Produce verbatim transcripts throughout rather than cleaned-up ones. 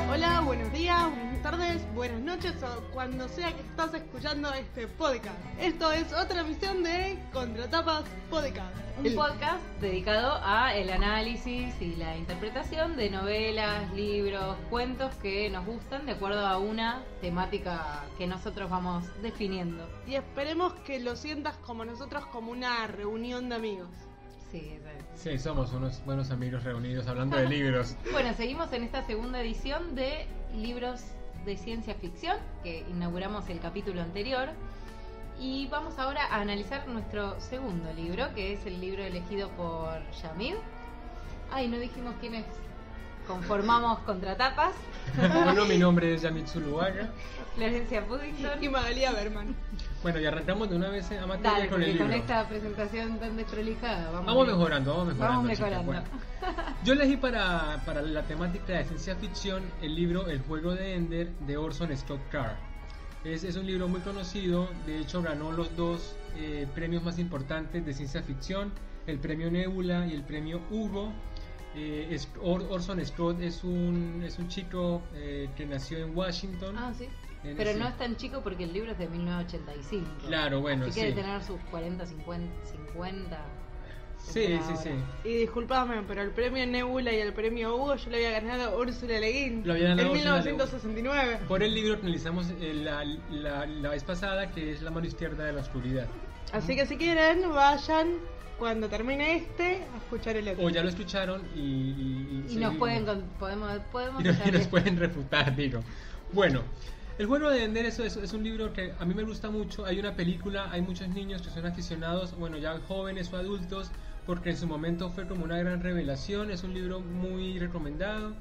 Hola, buenos días, buenas tardes, buenas noches o cuando sea que estás escuchando este podcast. Esto es otra emisión de Contratapas Podcast. Un el... podcast dedicado a el análisis y la interpretación de novelas, libros, cuentos que nos gustan de acuerdo a una temática que nosotros vamos definiendo. Y esperemos que lo sientas como nosotros, como una reunión de amigos. Sí, sí, somos unos buenos amigos reunidos hablando de libros. Bueno, seguimos en esta segunda edición de libros de ciencia ficción, que inauguramos el capítulo anterior. Y vamos ahora a analizar nuestro segundo libro, que es el libro elegido por Yamid. Ay, no dijimos quiénes conformamos Contratapas. Bueno, mi nombre es Yamid Zuluaga. Florencia Puddington y Magalia Berman. Bueno, y arrancamos de una vez a materia. Dale, con el libro. Con esta presentación tan desprolijada vamos, vamos mejorando, vamos mejorando. Vamos mejorando. Bueno, yo elegí para, para la temática de ciencia ficción el libro El juego de Ender de Orson Scott Card. Es, es un libro muy conocido, de hecho ganó los dos eh, premios más importantes de ciencia ficción, el premio Nebula y el premio Hugo. Eh, Or, Orson Scott es un, es un chico eh, que nació en Washington. Ah, sí. Pero no es tan chico porque el libro es de mil novecientos ochenta y cinco. Claro, bueno, así que sí. debe tener sus cuarenta, cincuenta, cincuenta. Sí, sí, sí. Y disculpame, pero el premio Nebula y el premio Hugo yo le había ganado a Úrsula Le Guin Lo había ganado en Úrsula mil novecientos sesenta y nueve. Por el libro que analizamos eh, la, la, la vez pasada, que es La mano izquierda de la oscuridad. Así que si quieren, vayan cuando termine este a escuchar el otro. O ya lo escucharon y... Y, y, y nos pueden, podemos, podemos y, nos, y nos pueden refutar, digo. Bueno, El juego de Ender es, es, es un libro que a mí me gusta mucho. Hay una película, hay muchos niños que son aficionados, bueno, ya jóvenes o adultos, porque en su momento fue como una gran revelación. Es un libro muy recomendado,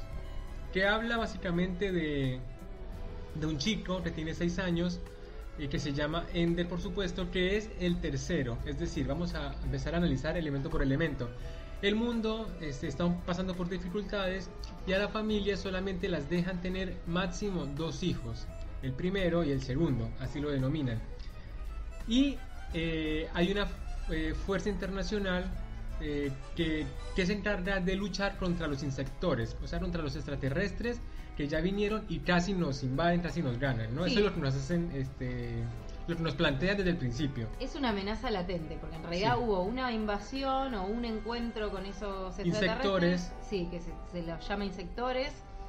que habla básicamente de, de un chico que tiene seis años, y que se llama Ender, por supuesto, que es el tercero. Es decir, vamos a empezar a analizar elemento por elemento. El mundo este, está pasando por dificultades y a la familia solamente las dejan tener máximo dos hijos, el primero y el segundo, así lo denominan. Y eh, hay una eh, fuerza internacional eh, que, que se encarga de luchar contra los insectores, o sea, contra los extraterrestres que ya vinieron y casi nos invaden, casi nos ganan, ¿no? Sí. Eso es lo que nos hacen, este, lo que nos plantean desde el principio. Es una amenaza latente, porque en realidad sí. hubo una invasión o un encuentro con esos insectores, sí, que se, se los llama insectores,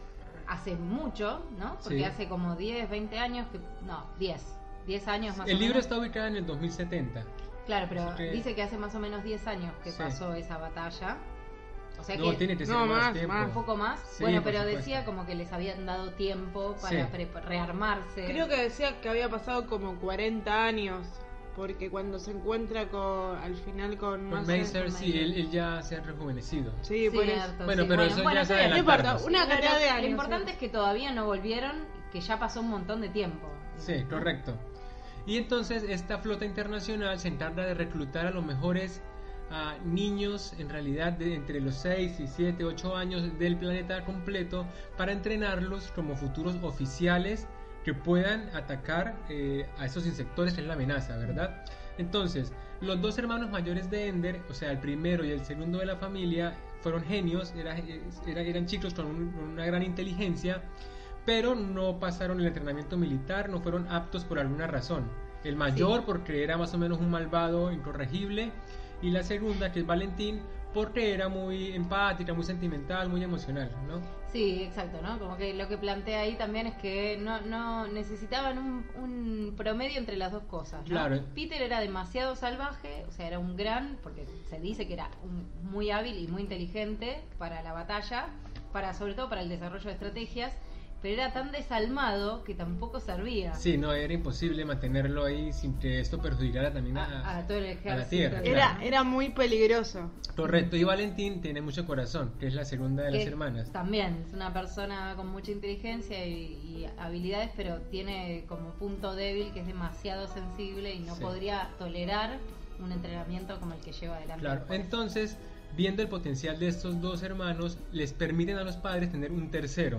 hace mucho, ¿no? Porque sí. hace como diez, veinte años, que no, diez, diez años más el o menos. El libro está ubicado en el dos mil setenta. Claro, pero que... dice que hace más o menos diez años que sí. pasó esa batalla. O sea no, que tiene que ser no, más, más tiempo. Un poco más. Sí, bueno, pero decía como que les habían dado tiempo para sí. rearmarse. Creo que decía que había pasado como cuarenta años. Porque cuando se encuentra con al final con, con Macer, sí, él, él ya se ha rejuvenecido. Sí, por cierto, eso. Bueno, sí. pero bueno, eso bueno, ya se adelantarnos. Una cantidad de años. Lo importante es que todavía no volvieron, que ya pasó un montón de tiempo. Sí, ¿no? correcto. Y entonces esta flota internacional se encarga de reclutar a los mejores a niños, en realidad de entre los seis y siete, ocho años del planeta completo, para entrenarlos como futuros oficiales que puedan atacar eh, a esos insectores, que es la amenaza, ¿verdad? Entonces, los dos hermanos mayores de Ender, o sea, el primero y el segundo de la familia, fueron genios, era, era, eran chicos con, un, con una gran inteligencia, pero no pasaron el entrenamiento militar, no fueron aptos por alguna razón. El mayor, sí. porque era más o menos un malvado incorregible, y la segunda, que es Valentín, porque era muy empática, muy sentimental, muy emocional, ¿no? Sí, exacto, ¿no? Como que lo que plantea ahí también es que no, no necesitaban un, un promedio entre las dos cosas, ¿no? Claro. Peter era demasiado salvaje, o sea, era un gran, porque se dice que era un, muy hábil y muy inteligente para la batalla, para sobre todo para el desarrollo de estrategias, pero era tan desalmado que tampoco servía. Sí, no, era imposible mantenerlo ahí sin que esto perjudicara también a, a, a, todo el ejército, a la tierra. Era, claro. era muy peligroso. Correcto, y Valentín tiene mucho corazón, que es la segunda de que las hermanas. También es una persona con mucha inteligencia y, y habilidades, pero tiene como punto débil que es demasiado sensible y no sí. podría tolerar un entrenamiento como el que lleva adelante. Claro, después. Entonces, viendo el potencial de estos dos hermanos, les permiten a los padres tener un tercero.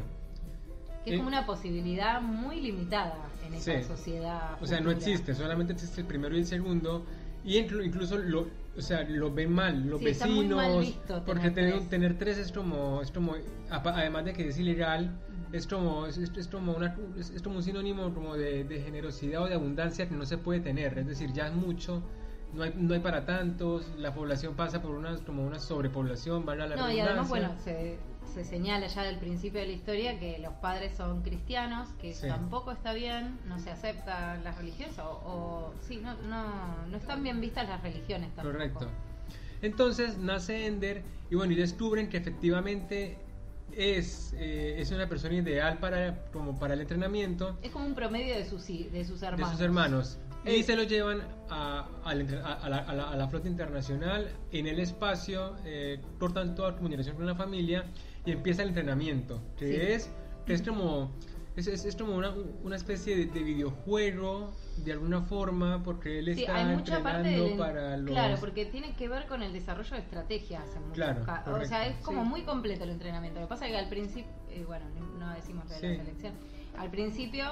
Que es como una posibilidad muy limitada en esta sí. sociedad. O sea, no existe, solamente existe el primero y el segundo. Y incluso lo, o sea, lo ven mal, los Sí, está muy vecinos, mal visto tener porque tener, tres. tener tres es como, es como, apa- además de que es ilegal, es como, es, es como, una, es, es como un sinónimo como de, de generosidad o de abundancia que no se puede tener, es decir, ya es mucho, no hay, no hay para tantos, la población pasa por una, como una sobrepoblación, valga la No, y redundancia. además, bueno, se, se señala ya del principio de la historia que los padres son cristianos, que Sí. tampoco está bien, no se aceptan las religiones, o, o sí, no, no, no están bien vistas las religiones tampoco. Correcto. Entonces nace Ender y bueno, y descubren que efectivamente es, eh, es una persona ideal para, como para el entrenamiento Es como un promedio de sus, hi- de sus de hermanos. sus hermanos. Y Eh. se lo llevan a, al entre- a- a la, a la- a la flota internacional. En el espacio eh, cortan toda comunicación con la familia y empieza el entrenamiento, que Sí. es, que es como, es, es- es como una, una especie de, de videojuego de alguna forma, porque él Sí, está hay mucha parte entrenando del, para los... claro, porque tiene que ver con el desarrollo de estrategias en muchos Claro, casos. O correcto. sea, es como Sí. muy completo el entrenamiento. Lo que pasa es que al principio, eh, bueno, no decimos de Sí. la selección, al principio,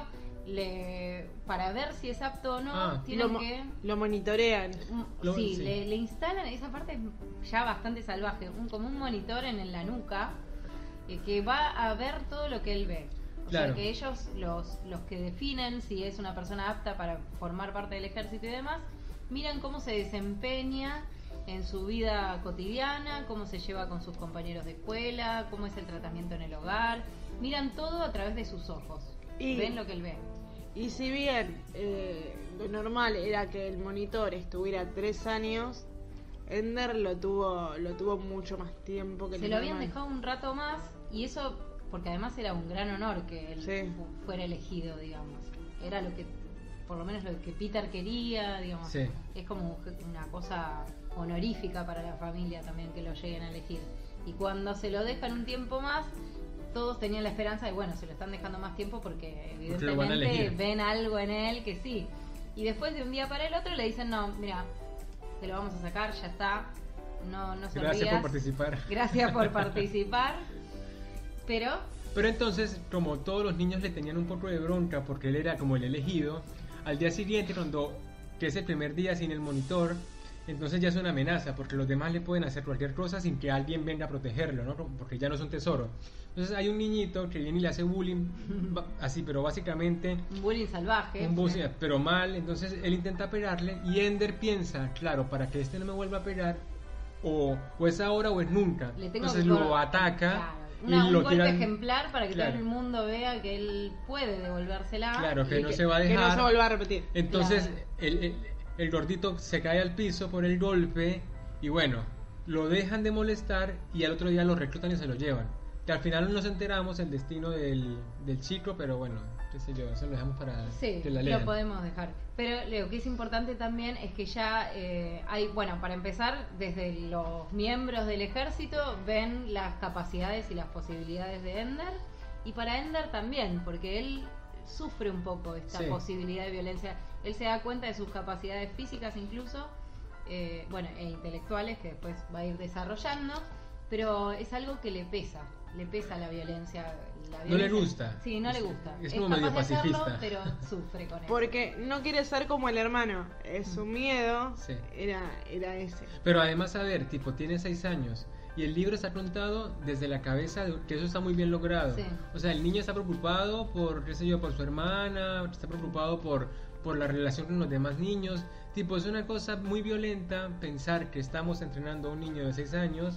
le, para ver si es apto o no, Ah. tienen Lo, mo- que... lo monitorean. Mm, Lo- sí, sí. Le, le instalan, esa parte es ya bastante salvaje, un, como un monitor en, en la nuca eh, que va a ver todo lo que él ve. O Claro. sea que ellos, los, los que definen si es una persona apta para formar parte del ejército y demás, miran cómo se desempeña en su vida cotidiana, cómo se lleva con sus compañeros de escuela, cómo es el tratamiento en el hogar, miran todo a través de sus ojos, Y- ven lo que él ve. Y si bien eh, lo normal era que el monitor estuviera tres años, Ender lo tuvo lo tuvo mucho más tiempo que Se lo lo habían normal. dejado un rato más y eso porque además era un gran honor que él Sí. fu- fuera elegido, digamos. Era lo que, por lo menos lo que Peter quería, digamos. Sí. Es como una cosa honorífica para la familia también que lo lleguen a elegir. Y cuando se lo dejan un tiempo más, todos tenían la esperanza de, bueno, se lo están dejando más tiempo porque Porque lo van a evidentemente elegir. ven algo en él que sí. Y después de un día para el otro le dicen, no, mira, te lo vamos a sacar, ya está, no, no Gracias sonrías. por participar. Gracias por participar. Pero, Pero entonces, como todos los niños le tenían un poco de bronca porque él era como el elegido, al día siguiente, cuando que es el primer día sin el monitor, entonces ya es una amenaza porque los demás le pueden hacer cualquier cosa sin que alguien venga a protegerlo, ¿no? Porque ya no es un tesoro. Entonces hay un niñito que viene y le hace bullying, ba- así, pero básicamente un bullying salvaje. un bullying, pero mal. Entonces él intenta pegarle y Ender piensa, claro, para que este no me vuelva a pegar, o, o es ahora o es nunca. Le tengo Entonces que lo cor- ataca. Claro. Y Una- un lo golpe tiran- ejemplar para que Claro. todo el mundo vea que él puede devolvérsela. Claro, que y no se va a Que dejar. no se vuelva a repetir. Entonces Claro. el, el- el gordito se cae al piso por el golpe y bueno, lo dejan de molestar y al otro día lo reclutan y se lo llevan. Que al final no nos enteramos el destino del, del chico, pero bueno, qué sé yo, eso lo dejamos para Sí, que la lo lean. podemos dejar. Pero lo que es importante también es que ya eh, hay, bueno, para empezar, desde los miembros del ejército ven las capacidades y las posibilidades de Ender. Y para Ender también, porque él sufre un poco esta Sí. posibilidad de violencia. Él se da cuenta de sus capacidades físicas incluso, eh, bueno, e intelectuales que después va a ir desarrollando. Pero es algo que le pesa, le pesa la violencia. La No le violencia- gusta. Sí, no le Es- gusta. es Es, como capaz medio de hacerlo, pacifista. pero sufre con eso. Porque no quiere ser como el hermano. Es su miedo Sí. era, era ese. Pero además, a ver, tipo, tiene seis años y el libro está contado desde la cabeza, de- que eso está muy bien logrado. Sí. O sea, el niño está preocupado por, qué sé yo, por su hermana, está preocupado por, por la relación con los demás niños. Tipo, es una cosa muy violenta pensar que estamos entrenando a un niño de seis años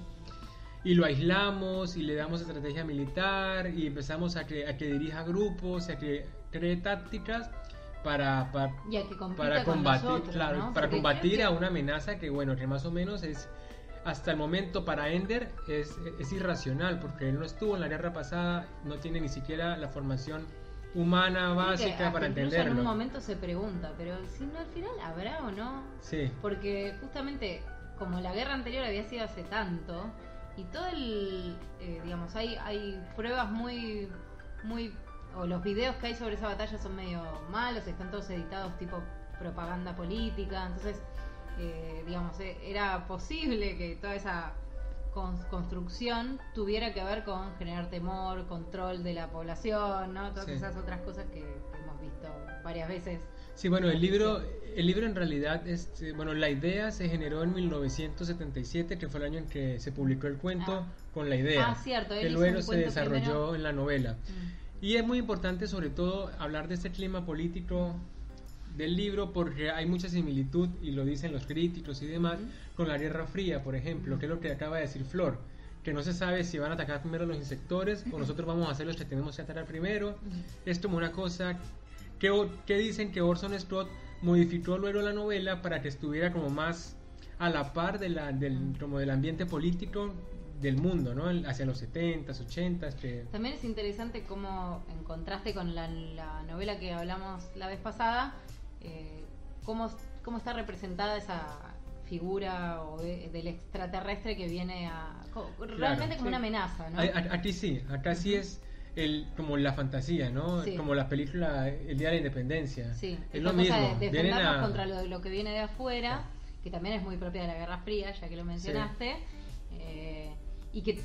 y lo aislamos y le damos estrategia militar y empezamos a que, a que dirija grupos, a que cree tácticas para, para, Y a que compita para con combatir, nosotros, claro, ¿no? para Porque combatir creo a que- una amenaza que, bueno, que más o menos es, hasta el momento para Ender es, es irracional, porque él no estuvo en la guerra pasada, no tiene ni siquiera la formación humana Creo que básica hasta para incluso entenderlo. en un momento se pregunta, pero si no, al final habrá o no. Sí, Porque justamente como la guerra anterior había sido hace tanto y todo el, eh, digamos, hay hay pruebas muy, muy, o los videos que hay sobre esa batalla son medio malos, están todos editados tipo propaganda política, entonces, eh, digamos, eh, era posible que toda esa con- construcción tuviera que ver con generar temor, control de la población, ¿no? Todas Sí. esas otras cosas que, que hemos visto varias veces Sí, bueno, el libro, el libro en realidad, este, bueno, la idea se generó en mil novecientos setenta y siete, que fue el año en que se publicó el cuento Ah. con la idea, Ah, cierto, él que hizo luego un se cuento desarrolló primero. en la novela. Mm. Y es muy importante sobre todo hablar de este clima político del libro porque hay mucha similitud, y lo dicen los críticos y demás, Ujú. con la Guerra Fría, por ejemplo, que es lo que acaba de decir Flor, que no se sabe si van a atacar primero los insectores o nosotros vamos a ser los que tenemos que atacar primero. Es como una cosa que, o- que dicen que Orson Scott modificó luego la novela para que estuviera como más a la par de la, del, como del ambiente político del mundo, ¿no? El- hacia los setentas, ochentas, que... También es interesante cómo, en contraste con la, la novela que hablamos la vez pasada, eh, cómo, cómo está representada esa figura o de- del extraterrestre que viene a... co- realmente como sí. una amenaza, ¿no? A- a- Aquí sí, acá sí es el, como la fantasía, ¿no? Sí. Como la película El Día de la Independencia. Sí, es esta lo mismo. cosa de Vienen defendernos a... contra lo, lo que viene de afuera, que también es muy propia de la Guerra Fría, ya que lo mencionaste, eh, y que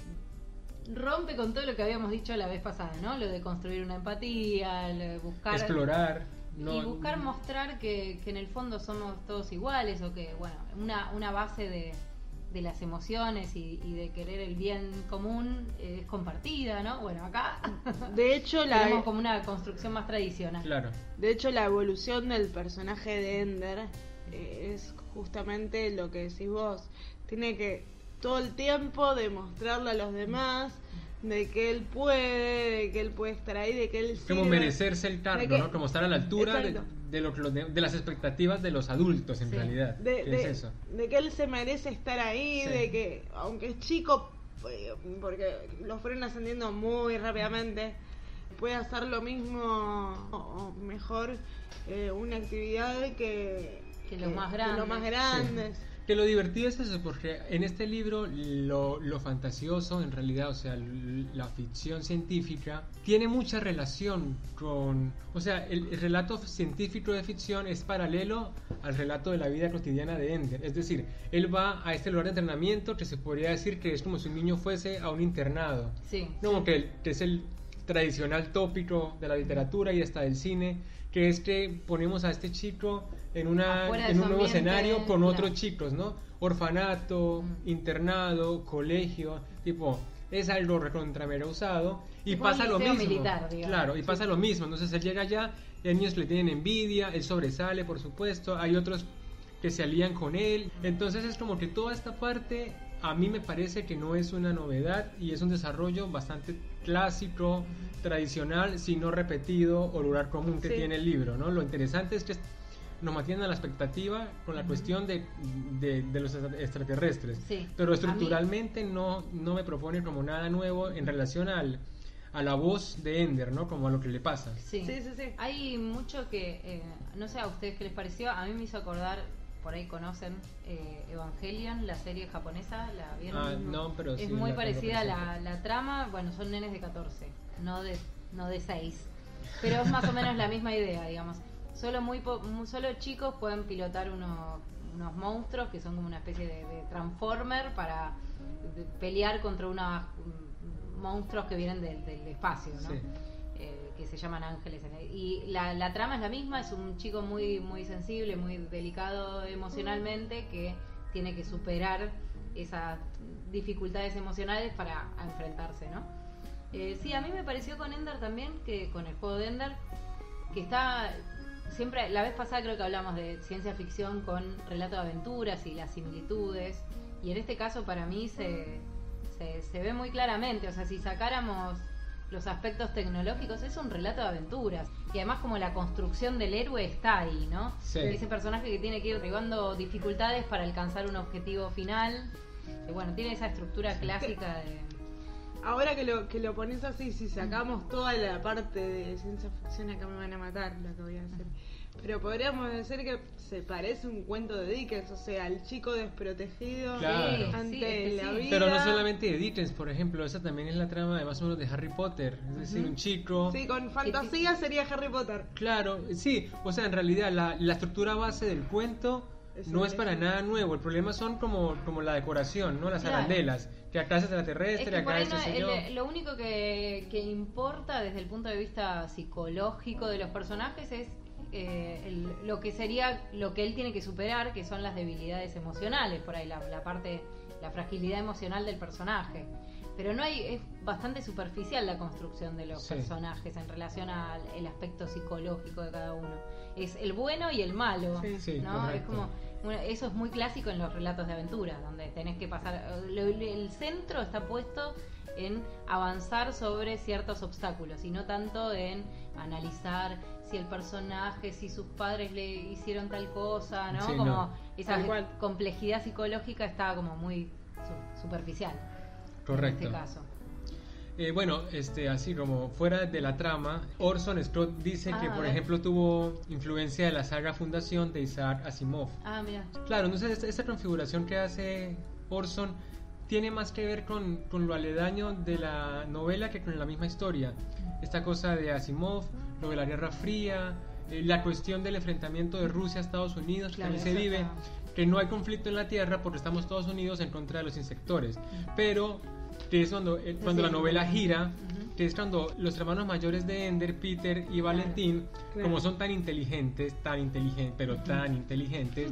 rompe con todo lo que habíamos dicho la vez pasada, ¿no? Lo de construir una empatía, lo de buscar... explorar. No, y buscar mostrar que, que en el fondo somos todos iguales, o que, bueno, una, una base de, de las emociones y, y de querer el bien común eh, es compartida, ¿no? Bueno, acá De hecho, la, tenemos como una construcción más tradicional. Claro. de hecho, la evolución del personaje de Ender eh, es justamente lo que decís vos. Tiene que todo el tiempo demostrarle a los demás de que él puede, de que él puede estar ahí, de que él Como sirve. merecerse el De cargo, que- ¿no? Como estar a la altura de, Exacto. de, lo, que los de, de las expectativas de los adultos, en Sí. realidad. de, ¿Qué de- es eso? de que él se merece estar ahí, Sí. de que aunque es chico, eh, porque lo fueron ascendiendo muy rápidamente, puede hacer lo mismo o, o mejor eh, una actividad que, Que los más que grandes. los más grandes. Que lo divertido es eso, porque en este libro lo, lo fantasioso, en realidad, o sea, l- la ficción científica, tiene mucha relación con... O sea, el, el relato científico de ficción es paralelo al relato de la vida cotidiana de Ender. Es decir, él va a este lugar de entrenamiento que se podría decir que es como si un niño fuese a un internado. Sí. Como que, que es el tradicional tópico de la literatura y hasta del cine, que es que ponemos a este chico en una Afuera de en su un nuevo ambiente, escenario con claro. otros chicos, ¿no? Orfanato, Mm. internado, colegio, tipo, es algo recontra mega usado y Tipo un pasa lo liceo mismo. militar, digamos. Claro, y Sí. pasa lo mismo, entonces él llega allá, y hay niños que le tienen envidia, él sobresale, por supuesto, hay otros que se alían con él, entonces es como que toda esta parte a mí me parece que no es una novedad y es un desarrollo bastante clásico, tradicional, si no repetido o lugar común que Sí. tiene el libro, ¿no? Lo interesante es que nos mantienen a la expectativa con la cuestión de, de, de los extraterrestres, Sí. pero A estructuralmente no, no me propone como nada nuevo en relación al, a la voz de Ender, ¿no? Como a lo que le pasa. Sí. Sí, sí, sí. Hay mucho que, eh, no sé a ustedes qué les pareció, a mí me hizo acordar, por ahí conocen eh, Evangelion, la serie japonesa, ¿la vieron? Ah, no, pero es sí, muy la tengo parecida a la, presente. la trama, bueno, son nenes de catorce, no de, no de seis, pero es más o menos la misma idea, digamos. Solo muy, po- muy solo chicos pueden pilotar unos, unos monstruos que son como una especie de, de transformer para de- pelear contra unos mm, monstruos que vienen del, del espacio, ¿no? Sí. Eh, que se llaman ángeles. Y la, la trama es la misma, es un chico muy, muy sensible, muy delicado emocionalmente, que tiene que superar esas dificultades emocionales para enfrentarse, ¿no? Eh, sí, a mí me pareció con Ender también, que con el juego de Ender, que está siempre, la vez pasada creo que hablamos de ciencia ficción con relato de aventuras y las similitudes, y en este caso para mí se, se, se ve muy claramente, o sea, si sacáramos los aspectos tecnológicos, es un relato de aventuras, y además como la construcción del héroe está ahí, ¿no? Sí. Ese personaje que tiene que ir derribando dificultades para alcanzar un objetivo final, y bueno, tiene esa estructura clásica de... Ahora que lo que lo pones así, si sacamos toda la parte de ciencia ficción, acá me van a matar lo que voy a hacer. Pero podríamos decir que se parece un cuento de Dickens, o sea, el chico desprotegido Claro. Sí, ante sí, es que la sí. vida. Pero no solamente de Dickens, por ejemplo, esa también es la trama de más o menos de Harry Potter, es decir, un chico... Sí, con fantasía sería Harry Potter. Claro, sí, o sea, en realidad la, la estructura base del cuento Es no es para interesante. nada nuevo, el problema son como, como la decoración, ¿no? Las Claro. arandelas, que acá es extraterrestre, Es que por acá ahí es no- qué sé yo. el- lo único que, que importa desde el punto de vista psicológico de los personajes es eh, el- lo que sería lo que él tiene que superar, que son las debilidades emocionales, por ahí la, la parte, la fragilidad emocional del personaje. Pero no hay, es bastante superficial la construcción de los Sí. personajes en relación al el aspecto psicológico de cada uno. Es el bueno y el malo, Sí. Sí, ¿no? Es correcto. como bueno, eso es muy clásico en los relatos de aventura, donde tenés que pasar, lo- el centro está puesto en avanzar sobre ciertos obstáculos y no tanto en analizar si el personaje, si sus padres le hicieron tal cosa, ¿no? Sí, como no. esa Tal cual. complejidad psicológica está como muy su- superficial. Correcto. En este caso. Eh, bueno, este, así como fuera de la trama, Orson Scott dice Ah, que, a por ver. ejemplo, tuvo influencia de la saga Fundación de Isaac Asimov. Ah, mira. Claro, entonces esta, esta configuración que hace Orson tiene más que ver con, con lo aledaño de la novela que con la misma historia. Esta cosa de Asimov, lo de la Guerra Fría, eh, la cuestión del enfrentamiento de Rusia a Estados Unidos, que Claro, también se eso vive, está- que no hay conflicto en la Tierra porque estamos Estados Unidos en contra de los insectores, pero que es cuando, eh, cuando Sí, la novela sí. gira, Ujú. que es cuando los hermanos mayores de Ender, Peter y Valentín, Claro. como son tan inteligentes, tan inteligentes, pero tan inteligentes,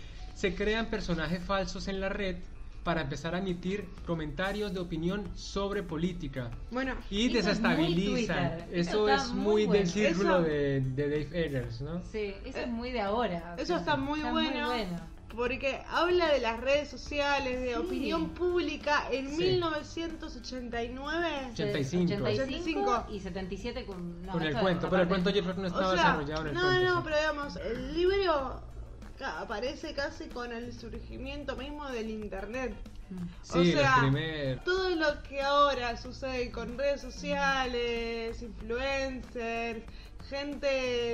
se crean personajes falsos en la red para empezar a emitir comentarios de opinión sobre política Bueno, y Eso es muy desestabilizan. Twitter. Eso Eso está es muy muy bueno. del círculo Eso- de, de Dave Eggers, ¿no? Sí, eso es muy de ahora. eso Sí. está muy bueno. porque habla de las redes sociales, de Sí. opinión pública en Sí. mil novecientos ochenta y nueve. ochenta y cinco. ochenta y cinco y setenta y siete con, no, Con el esto cuento, es pero el aparte. cuento yo creo que no estaba O sea, desarrollado en el no, cuento. no, sí. pero digamos, el libro ca- aparece casi con el surgimiento mismo del internet. Mm. Sí, o el sea, primer... todo lo que ahora sucede con redes sociales, influencers, gente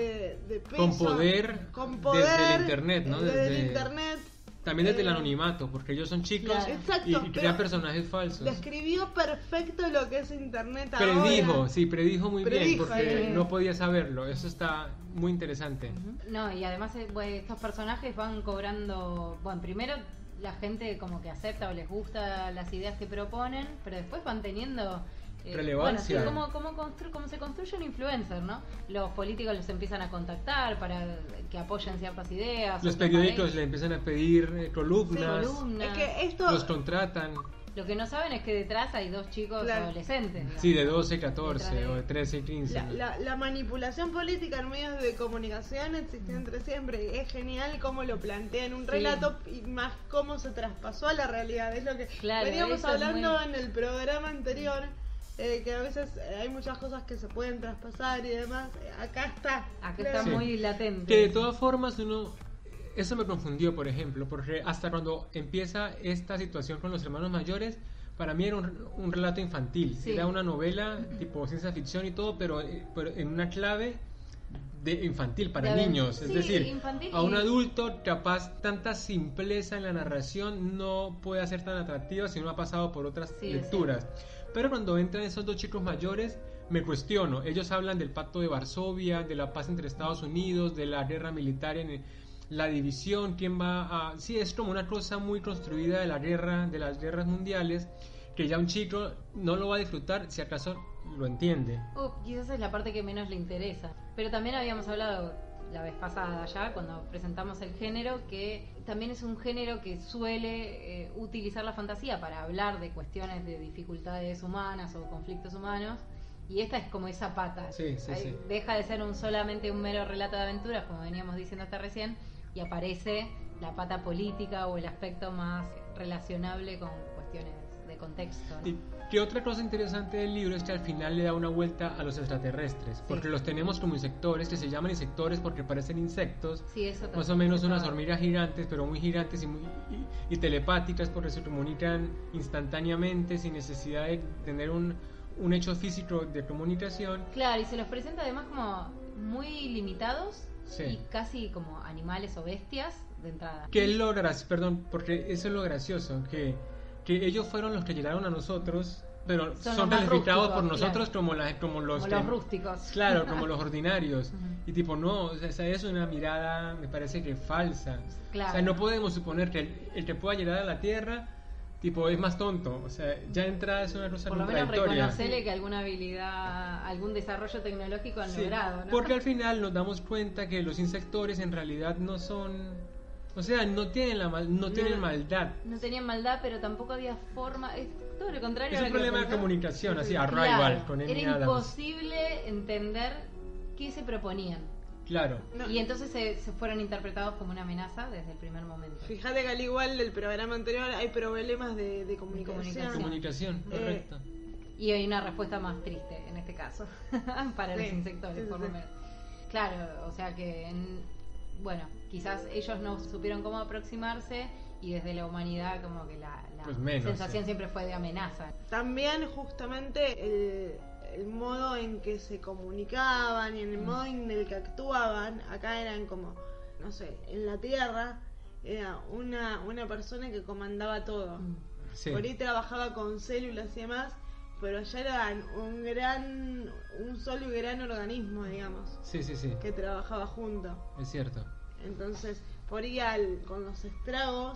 de peso, Con poder con poder desde el internet, ¿no? Desde, Desde- el internet. También desde el eh, anonimato, porque ellos son chicos Claro. Exacto, y, y pero crean personajes falsos. Describió perfecto lo que es internet Predijo, ahora. sí, predijo muy bien, Predijo, porque eh. no podía saberlo. Eso está muy interesante. Ujú. No, y además eh, bueno, estos personajes van cobrando, bueno, primero la gente como que acepta o les gusta las ideas que proponen, pero después van teniendo eh, Relevancia. Bueno, sí, cómo, cómo, constru- cómo se construye un influencer, ¿no? Los políticos los empiezan a contactar para que apoyen ciertas ideas. Los o que periódicos aparezcan le empiezan a pedir eh, columnas, columnas. Es que esto los contratan. Lo que no saben es que detrás hay dos chicos Claro. adolescentes. digamos. Sí, de doce, catorce Detrás de- o de trece, quince. La, la, la manipulación política en medios de comunicación existió entre siempre. y Es genial cómo lo plantea en un Sí. relato y más cómo se traspasó a la realidad. Es lo que Claro, veníamos eso es hablando muy- en el programa anterior, eh, que a veces eh, hay muchas cosas que se pueden traspasar y demás. Eh, Acá está. Acá está Sí. muy latente. Que de todas formas uno... Eso me confundió, por ejemplo, porque hasta cuando empieza esta situación con los hermanos mayores, para mí era un, un relato infantil. Sí. Era una novela tipo ciencia ficción y todo, pero, eh, pero en una clave de infantil, para De aven- niños. Es sí, decir, infantil a un y- adulto capaz tanta simpleza en la narración no puede ser tan atractiva si no ha pasado por otras Sí, es lecturas. Pero cuando entran esos dos chicos mayores, me cuestiono. Ellos hablan del pacto de Varsovia, de la paz entre Estados Unidos, de la guerra militar en la división, quién va a... Sí, es como una cosa muy construida de la guerra, de las guerras mundiales, que ya un chico no lo va a disfrutar si acaso lo entiende. Uf, quizás es la parte que menos le interesa. Pero también habíamos hablado la vez pasada ya, cuando presentamos el género, que también es un género que suele eh, utilizar la fantasía para hablar de cuestiones de dificultades humanas o conflictos humanos. Y esta es como esa pata. Sí, sí, Ahí sí. Deja de ser un solamente un mero relato de aventuras, como veníamos diciendo hasta recién, y aparece la pata política o el aspecto más relacionable con cuestiones de contexto, ¿no? Y que otra cosa interesante del libro es que al final le da una vuelta a los extraterrestres, porque los tenemos como insectores, que se llaman insectores porque parecen insectos, Sí, eso más o también menos se unas sabe. hormigas gigantes, pero muy gigantes y, muy, y, y telepáticas porque se comunican instantáneamente sin necesidad de tener un, un hecho físico de comunicación. Claro, y se los presenta además como muy limitados Sí. y casi como animales o bestias de entrada. Que él logra, perdón, porque eso es lo gracioso, que, que ellos fueron los que llegaron a nosotros, pero Son son, los más calificados por rústicos, nosotros claro. como, la, como los Como que- los rústicos. Claro, como los ordinarios. Ujú. Y tipo, no, o sea, esa es una mirada, me parece que falsa. Claro. O sea, no podemos suponer que el, el que pueda llegar a la Tierra tipo, es más tonto. O sea, ya entra es una cosa Por lo menos contradictoria. reconocerle que alguna habilidad, algún desarrollo tecnológico han Sí, logrado, ¿no? porque al final nos damos cuenta que los insectores en realidad no son, o sea, no tienen la mal, no tienen No. maldad. No tenían maldad, pero tampoco había forma. Es todo lo contrario. Es a un lo que problema de pensaba. comunicación, así, Arrival, Claro, con Amy era Adams. imposible entender qué se proponían. Claro. No. Y entonces se, se fueron interpretados como una amenaza desde el primer momento. Fíjate que al igual del programa anterior hay problemas de, de comunicación. comunicación. Comunicación, Eh, correcto. Y hay una respuesta más triste en este caso, para los Sí, insectores, sí, por sí. lo menos. Claro, o sea que, en- bueno, quizás ellos no supieron cómo aproximarse y desde la humanidad como que la, la Pues menos, sensación sí. siempre fue de amenaza. También justamente el, el modo en que se comunicaban y en el Mm. modo en el que actuaban, acá eran como, no sé, en la Tierra era una, una persona que comandaba todo. Mm. Sí. Por ahí trabajaba con células y demás, pero allá eran un gran, un solo y gran organismo, digamos, Sí, sí, sí, que trabajaba junto. es cierto. Entonces, por ahí al- con los estragos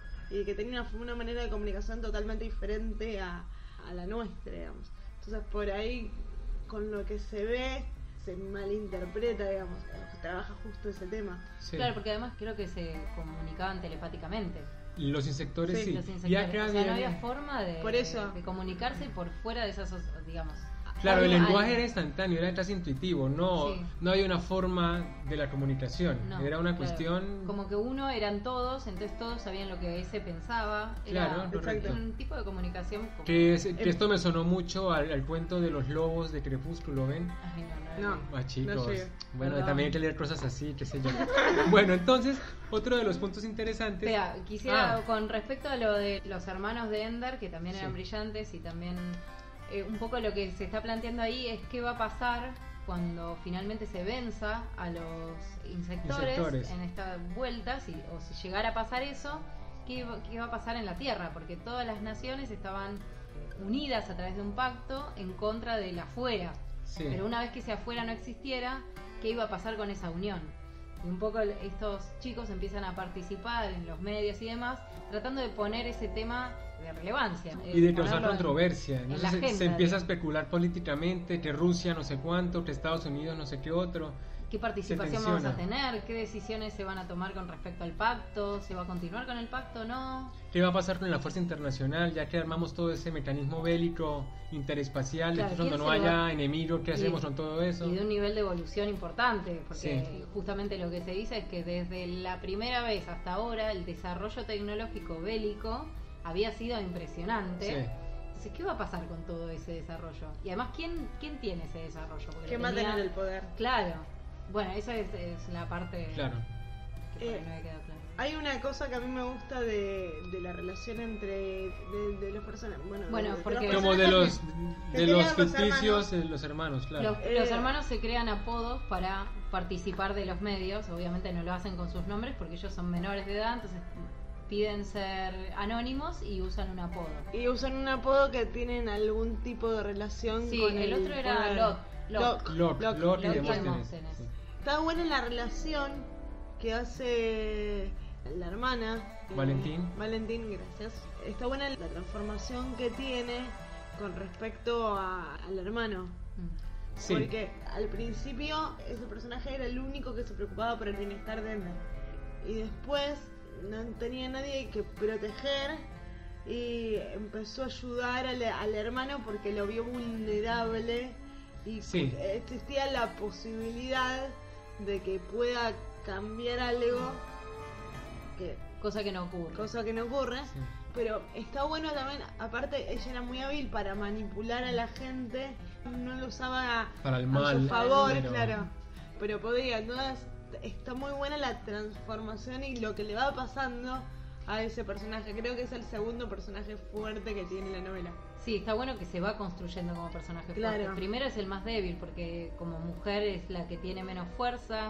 y que tenía una, una manera de comunicación totalmente diferente a, a la nuestra, digamos. Entonces, por ahí, con lo que se ve, se malinterpreta, digamos, trabaja justo ese tema. Sí. Claro, porque además creo que se comunicaban telepáticamente. Los insectores Sí, sí. Los Y insectores. acá O sea, no viene- había forma de, Por eso. de comunicarse por fuera de esas, digamos. Claro, el algo- lenguaje algo. era instantáneo, era casi intuitivo, no, Sí. no hay una forma de la comunicación, No, era una claro. cuestión... Como que uno eran todos, entonces todos sabían lo que ese pensaba. Era Claro, correcto. un tipo de comunicación. Como... Que, es- que Em- esto me sonó mucho al, al cuento de los lobos de Crepúsculo, ¿ven? Ay, no, no, No. Ah, chicos. No llegué. Bueno, Perdón. también hay que leer cosas así, qué sé yo. Bueno, entonces, otro de los puntos interesantes... Espera, quisiera, Ah. con respecto a lo de los hermanos de Ender, que también eran Sí. brillantes, y también eh, un poco lo que se está planteando ahí es qué va a pasar cuando finalmente se venza a los insectores, Insectores. en esta vuelta, si, o si llegara a pasar eso, ¿qué, va- qué va a pasar en la Tierra? Porque todas las naciones estaban unidas a través de un pacto en contra del afuera. Sí. Pero una vez que ese afuera no existiera, ¿qué iba a pasar con esa unión? Y un poco el- estos chicos empiezan a participar en los medios y demás, tratando de poner ese tema de relevancia. Y de eh, causar ponerlo en- controversia. en Entonces la se, agenda. se empieza a especular políticamente que Rusia no sé cuánto, que Estados Unidos no sé qué otro. ¿Qué participación se vamos a tensiona. tener? ¿Qué decisiones se van a tomar con respecto al pacto? ¿Se va a continuar con el pacto o no? ¿Qué va a pasar con la fuerza internacional? Ya que armamos todo ese mecanismo bélico interespacial, Claro, entonces ¿quién cuando no se lo va- haya enemigo, ¿qué Y- hacemos con todo eso? Y de un nivel de evolución importante, porque Sí. justamente lo que se dice es que desde la primera vez hasta ahora el desarrollo tecnológico bélico había sido impresionante. Sí. Entonces, ¿qué va a pasar con todo ese desarrollo? Y además, ¿quién, quién tiene ese desarrollo? Porque ¿Quién lo va a tenía- tener el poder? Claro. Bueno, esa es, es la parte Claro. que por ahí Eh, no me queda claro. Hay una cosa que a mí me gusta de, de la relación entre de, de los personajes. Bueno, Bueno, de- de porque- los Como de los, personajes de que los tenían los ficticios, de los hermanos, claro. Los, Eh, los hermanos se crean apodos para participar de los medios, obviamente no lo hacen con sus nombres porque ellos son menores de edad, entonces piden ser anónimos y usan un apodo. Y usan un apodo que tienen algún tipo de relación Sí, con el otro era poder. Locke. Locke. Locke, Locke. Locke y Locke y Demóstenes. Demóstenes. Sí. Está buena la relación que hace la hermana. eh, Valentín. Valentín, gracias. Está buena la transformación que tiene con respecto a- al hermano. Mm. Sí. Porque al principio ese personaje era el único que se preocupaba por el bienestar de Ender. Y después no tenía nadie que proteger y empezó a ayudar al, al hermano porque lo vio vulnerable y Sí. existía la posibilidad de que pueda cambiar algo, que Cosa que no ocurre. cosa que no ocurre. Sí. Pero está bueno también, aparte ella era muy hábil para manipular a la gente, no lo usaba Para el a mal. su favor, pero- claro, pero podría, entonces está muy buena la transformación y lo que le va pasando a ese personaje, creo que es el segundo personaje fuerte que tiene la novela. Sí, está bueno que se va construyendo como personaje Claro. fuerte. Primero es el más débil porque como mujer es la que tiene menos fuerza,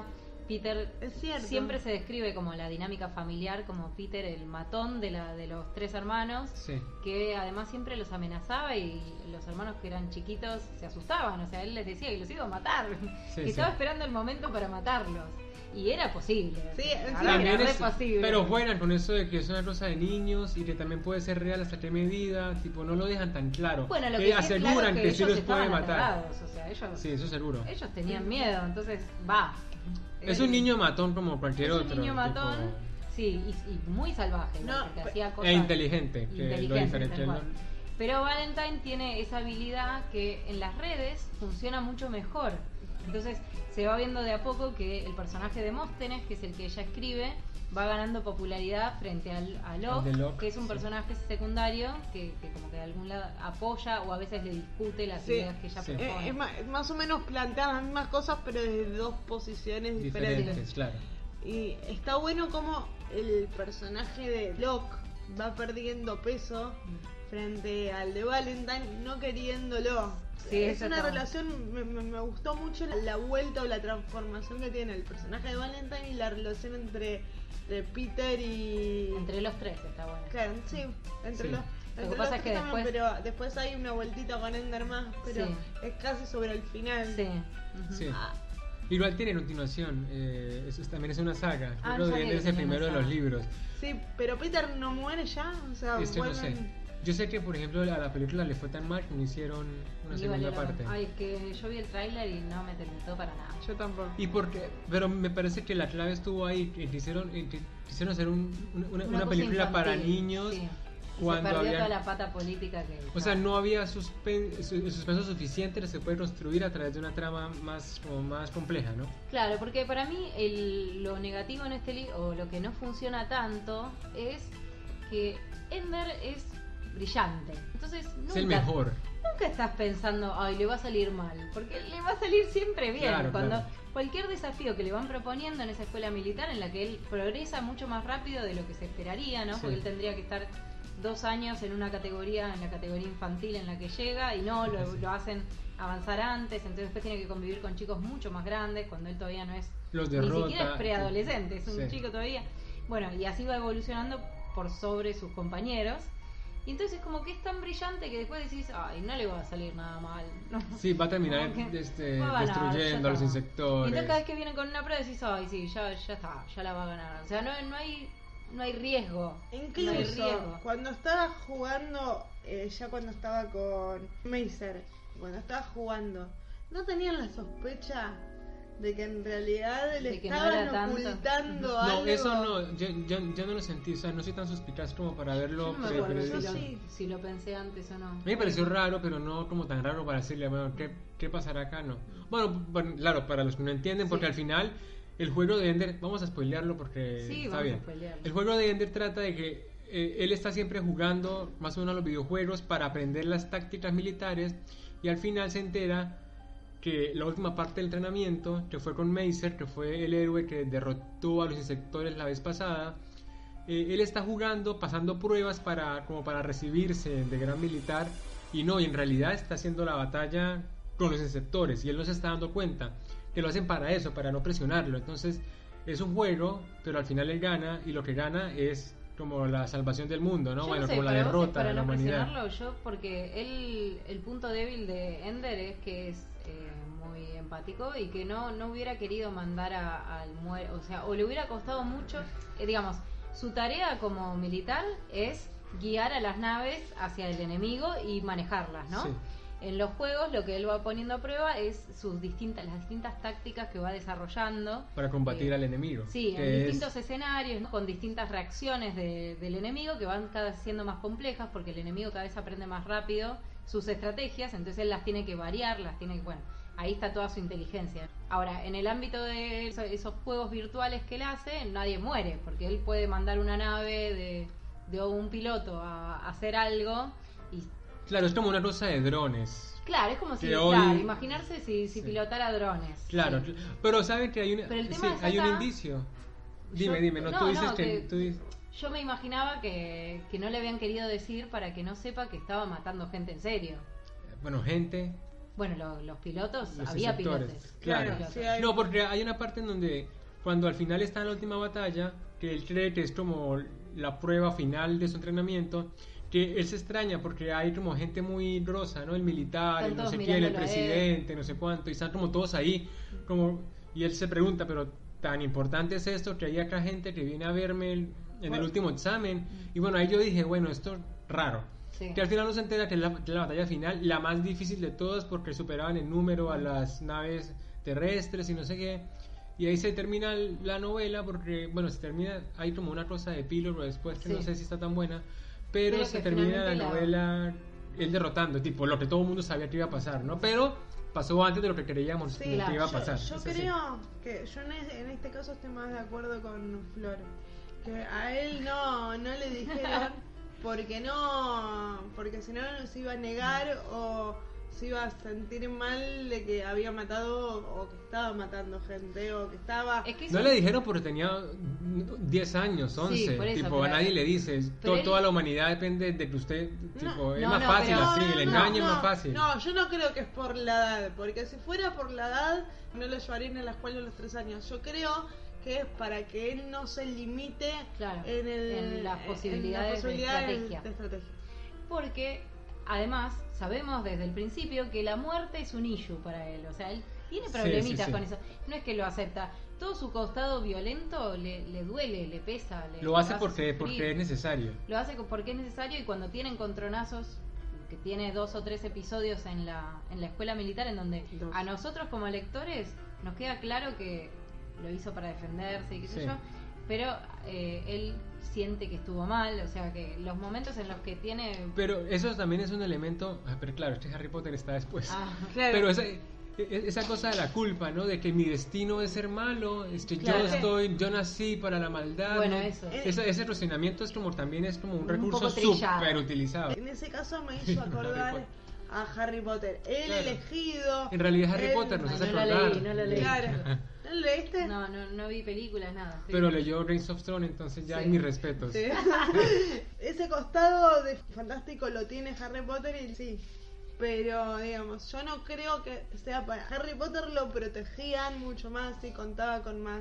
Peter Es cierto. siempre se describe como la dinámica familiar, como Peter el matón de la de los tres hermanos, Sí. que además siempre los amenazaba y los hermanos que eran chiquitos se asustaban, o sea, él les decía que los iba a matar, Sí, que sí. estaba esperando el momento para matarlos. Y era posible. Sí, La verdad sí. que También era re es- posible. pero juegan con eso de que es una cosa de niños y que también puede ser real hasta qué medida, tipo no lo dejan tan claro. Bueno, lo que, que sí es aseguran claro que, que sí ellos los puede estaban matar. aterrados, o sea, ellos, Sí, eso seguro. ellos tenían miedo, entonces va. Es Él- un niño matón como cualquier es un otro. niño tipo- matón, sí, y, y muy salvaje, ¿no? No, Porque pe- hacía cosas E inteligente, que inteligentes, lo diferente. tal ¿no? cual. Pero Valentine tiene esa habilidad que en las redes funciona mucho mejor. Entonces se va viendo de a poco que el personaje de Móstenes, que es el que ella escribe, va ganando popularidad frente al, a Locke, Al de Locke, que es un sí. personaje secundario que, que como que de algún lado apoya o a veces le discute las Sí. ideas que ella Sí. propone. Eh, es más, más o menos plantean las mismas cosas, pero desde dos posiciones diferentes. Diferentes, claro. Y está bueno como el personaje de Locke va perdiendo peso frente al de Valentine, no queriéndolo. Sí, es eso una está relación, me, me- me gustó mucho la, la vuelta o la transformación que tiene el personaje de Valentine y la relación entre, entre Peter y... Entre los tres está bueno. Claro, sí, entre Sí. los... que entre pasa los es que tres también, después- pero después hay una vueltita con Ender más, pero Sí. es casi sobre el final. Sí. Ujú. Sí. Ah, Igual tiene continuación, eh, eso es- también es una saga. Ah, Creo no que sabía es que el tenía primero una de los saga. libros. sí, pero Peter no muere ya, o sea, Este no sé. vuelven... Yo sé que, por ejemplo, a la película le fue tan mal que no hicieron una Ni segunda valió la parte. pena. Ay, es que yo vi el tráiler y no me tentó para nada. Yo tampoco. Y porque, pero me parece que la clave estuvo ahí, que quisieron, en que quisieron hacer un- una, una- una cosa película para infantil, niños sí. Y cuando se perdió había, toda la pata política que... o sea, no había suspen- su- el suspenso suficiente que se puede construir a través de una trama más, como más compleja, ¿no? Claro, porque para mí el, lo negativo en este libro, o lo que no funciona tanto, es que Ender es brillante. Entonces nunca, Es el mejor. nunca estás pensando, ay, le va a salir mal, porque le va a salir siempre bien. Claro, Cuando claro. cualquier desafío que le van proponiendo en esa escuela militar, en la que él progresa mucho más rápido de lo que se esperaría, ¿no? Sí. Porque él tendría que estar dos años en una categoría, en la categoría infantil en la que llega, y no, lo, Sí. lo hacen avanzar antes, entonces después tiene que convivir con chicos mucho más grandes, cuando él todavía no es, Los ni derrota. siquiera es preadolescente, es un Sí. chico todavía. Bueno, y así va evolucionando por sobre sus compañeros. Y entonces como que es tan brillante que después decís, ay, no le va a salir nada mal. No. Sí, va a terminar Como que este, va a ganar, destruyendo ya a los está. insectores. Y entonces cada vez que vienen con una prueba decís, ay, sí, ya, ya está, ya la va a ganar. O sea, no, no hay no hay riesgo. No hay Incluso riesgo. cuando estaba jugando, eh, ya cuando estaba con Macer, cuando estaba jugando, ¿no tenían la sospecha de que en realidad le De que no estaban era tanto? ocultando No, algo? eso no, yo, yo, yo no lo sentí, o sea, no soy tan suspicaz como para verlo. Yo no me pero- acuerdo pero- si, yo lo, sí. si lo pensé antes o no. A mí me pareció raro, pero no como tan raro para decirle, bueno, ¿qué, qué pasará acá? No. Bueno, bueno, claro, para los que no entienden, porque Sí. al final el juego de Ender, vamos a spoilearlo porque Sí, está vamos bien. a spoilearlo. El juego de Ender trata de que eh, él está siempre jugando más o menos a los videojuegos para aprender las tácticas militares y al final se entera que la última parte del entrenamiento, que fue con Macer, que fue el héroe que derrotó a los insectores la vez pasada, eh, él está jugando, pasando pruebas para, como para recibirse de gran militar y no, y en realidad está haciendo la batalla con los insectores y él no se está dando cuenta que lo hacen para eso, para no presionarlo. Entonces es un juego, pero al final él gana y lo que gana es como la salvación del mundo, ¿no? Yo Bueno, sé, como la para vos es derrota para de la no humanidad. presionarlo, yo porque él, el punto débil de Ender es que es eh, muy empático y que no, no hubiera querido mandar a- al muerto, o sea, o le hubiera costado mucho, eh, digamos, su tarea como militar es guiar a las naves hacia el enemigo y manejarlas, ¿no? Sí. En los juegos lo que él va poniendo a prueba es sus distintas, las distintas tácticas que va desarrollando. Para combatir Eh, al enemigo. Sí, que en es- distintos escenarios, ¿no? Con distintas reacciones de- del enemigo que van cada vez siendo más complejas porque el enemigo cada vez aprende más rápido sus estrategias, entonces él las tiene que variar, las tiene que, bueno, ahí está toda su inteligencia. Ahora, en el ámbito de eso- esos juegos virtuales que él hace, nadie muere, porque él puede mandar una nave de, de un piloto a, a hacer algo y Claro, es como una cosa de drones. claro, es como si, Que hoy- claro, imaginarse si, si Sí. pilotara drones. Claro, Sí. cl- pero saben que hay, una, Pero el sí, tema es hay un acá- indicio. Dime, Yo- dime, no, no, tú dices no, que... que- tú dices- Yo me imaginaba que, que no le habían querido decir para que no sepa que estaba matando gente en serio. Bueno, gente... Bueno, lo- los pilotos, Los había instructores, pilotos. claro. Pilotos. Sí, hay- No, porque hay una parte en donde cuando al final está en la última batalla, que él cree que es como la prueba final de su entrenamiento, que él se extraña porque hay como gente muy grosa, ¿no? El militar, Están el no todos sé quién, el mirándolo a él. presidente, no sé cuánto, y están como todos ahí, como, y él se pregunta, pero tan importante es esto que hay acá gente que viene a verme en el Bueno. último examen, y bueno, ahí yo dije, bueno, esto es raro. Sí. Que al final no se entera que es la, que es la batalla final, la más difícil de todas porque superaban en número a las naves terrestres y no sé qué. Y ahí se termina la novela porque, bueno, se termina, hay como una cosa de epílogo después que Sí. no sé si está tan buena, pero, Pero se que termina la finalmente la- novela él derrotando, tipo lo que todo el mundo sabía que iba a pasar, ¿no? Pero pasó antes de lo que creíamos Sí, que iba a yo- pasar. Yo, es así. creo que yo en, es- en este caso estoy más de acuerdo con Flor. Que a él no, no le dijeron porque no, porque si no se iba a negar o se iba a sentir mal de que había matado o que estaba matando gente o que estaba... Es que No eso- le dijeron porque tenía diez años, once, por eso, tipo, a pero- nadie le dice, pero to- él- toda la humanidad depende de que usted, tipo, es no, más no, fácil pero- así, el engaño es no, más fácil. No, yo no creo que es por la edad, porque si fuera por la edad, no lo llevarían a la escuela a los tres años. Yo creo que es para que él no se limite Claro, en, el, en las en posibilidades de posibilidades estrategia. de estrategia. Porque además sabemos desde el principio que la muerte es un issue para él, o sea, él tiene Sí, problemitas sí, sí. con eso, no es que lo acepta, todo su costado violento le, le duele, le pesa, le, Lo hace le porque, sufrir. porque es necesario. Lo hace porque es necesario y cuando tiene encontronazos, que tiene dos o tres episodios en la, en la escuela militar en donde Dos. a nosotros como lectores nos queda claro que lo hizo para defenderse y qué sé Sí. yo, pero eh, él siente que estuvo mal, o sea que los momentos en los que tiene... Pero eso también es un elemento, ah, pero claro, este Harry Potter está después. Ah, Claro. Pero esa, e- esa cosa de la culpa, ¿no? De que mi destino es ser malo, es que Claro. yo estoy, yo nací para la maldad. Bueno, ¿no? eso. Ese, ese razonamiento es como también es como un, Un recurso poco trillado. súper utilizado. En ese caso me hizo acordar a Harry Potter. El Claro. elegido. En realidad Harry el- Potter nos Ay, hace no la acordar. leí, no la leí. Claro. ¿No lo leíste? No, no, no vi películas, nada. sí. Pero leyó Reigns of Thrones, entonces ya Sí. hay mis respetos. Sí. Ese costado de fantástico lo tiene Harry Potter y sí. Pero, digamos, yo no creo que sea para... Harry Potter lo protegían mucho más y contaba con más